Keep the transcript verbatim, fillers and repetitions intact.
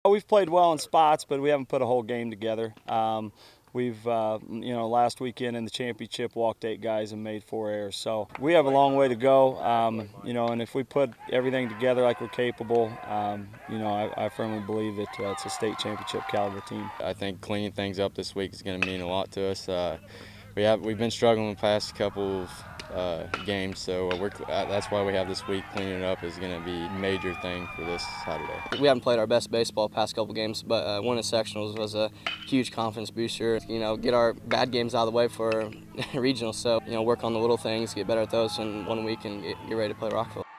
We've played well in spots, but we haven't put a whole game together. Um, we've, uh, you know, last weekend in the championship, walked eight guys and made four errors. So we have a long way to go, um, you know, and if we put everything together like we're capable, um, you know, I, I firmly believe that uh, it's a state championship caliber team. I think cleaning things up this week is going to mean a lot to us. Uh, we have, we've been struggling the past couple of uh, games, so we're, that's why we have this week. Cleaning it up is going to be a major thing for this Saturday. We haven't played our best baseball past couple games, but uh, winning sectionals was a huge confidence booster. You know, get our bad games out of the way for regionals. So, you know, work on the little things, get better at those in one week, and get, get ready to play Rockville.